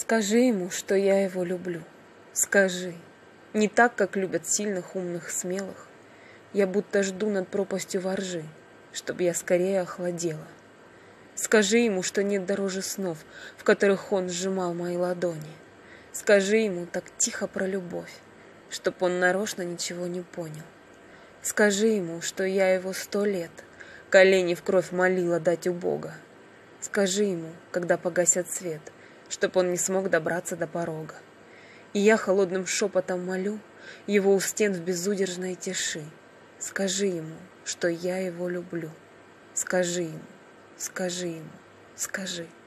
Скажи ему, что я его люблю. Скажи. Не так, как любят сильных, умных, смелых. Я будто жду над пропастью воржи, чтоб я скорее охладела. Скажи ему, что нет дороже снов, в которых он сжимал мои ладони. Скажи ему так тихо про любовь, чтоб он нарочно ничего не понял. Скажи ему, что я его 100 лет колени в кровь молила дать у Бога. Скажи ему, когда погасят свет, чтоб он не смог добраться до порога. И я холодным шепотом молю его у стен в безудержной тиши. Скажи ему, что я его люблю. Скажи ему, скажи ему, скажи.